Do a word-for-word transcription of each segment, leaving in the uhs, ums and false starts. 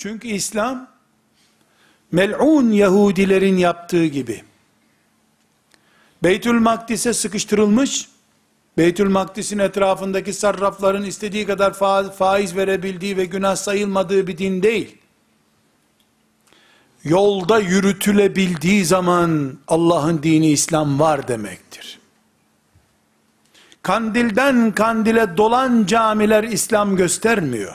Çünkü İslam, mel'un Yahudilerin yaptığı gibi, Beytül Makdis'e sıkıştırılmış, Beytül Makdis'in etrafındaki sarrafların istediği kadar faiz verebildiği ve günah sayılmadığı bir din değil. Yolda yürütülebildiği zaman Allah'ın dini İslam var demektir. Kandilden kandile dolan camiler İslam göstermiyor.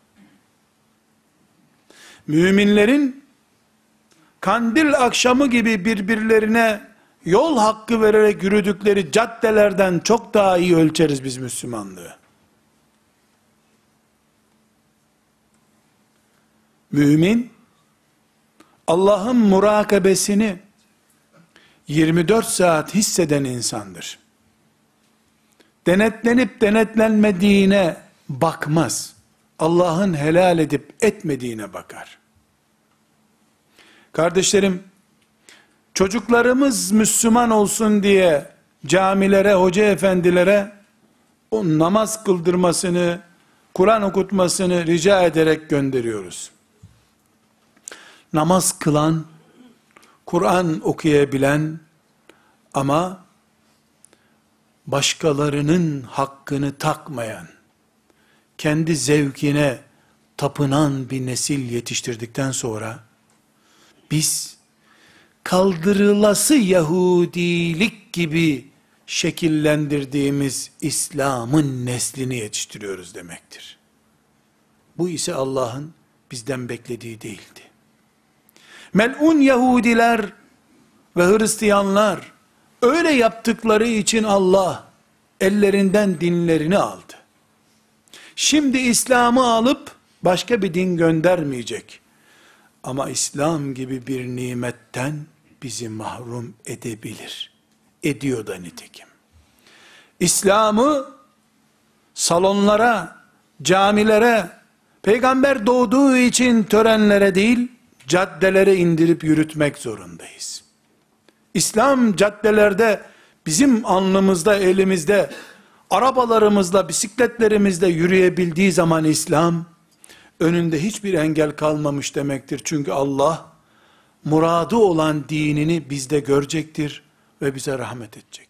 Müminlerin kandil akşamı gibi birbirlerine yol hakkı vererek yürüdükleri caddelerden çok daha iyi ölçeriz biz Müslümanlığı. Mümin, Allah'ın murakabesini yirmi dört saat hisseden insandır. Denetlenip denetlenmediğine bakmaz. Allah'ın helal edip etmediğine bakar. Kardeşlerim, çocuklarımız Müslüman olsun diye camilere, hoca efendilere o namaz kıldırmasını, Kur'an okutmasını rica ederek gönderiyoruz. Namaz kılan, Kur'an okuyabilen ama başkalarının hakkını takmayan, kendi zevkine tapınan bir nesil yetiştirdikten sonra, biz kaldırılası Yahudilik gibi şekillendirdiğimiz İslam'ın neslini yetiştiriyoruz demektir. Bu ise Allah'ın bizden beklediği değildi. Mel'un Yahudiler ve Hristiyanlar öyle yaptıkları için Allah ellerinden dinlerini aldı. Şimdi İslam'ı alıp başka bir din göndermeyecek. Ama İslam gibi bir nimetten bizi mahrum edebilir. Ediyor da nitekim. İslam'ı salonlara, camilere, peygamber doğduğu için törenlere değil, caddelere indirip yürütmek zorundayız. İslam caddelerde, bizim alnımızda, elimizde, arabalarımızla, bisikletlerimizle yürüyebildiği zaman İslam, önünde hiçbir engel kalmamış demektir. Çünkü Allah, muradı olan dinini bizde görecektir ve bize rahmet edecek.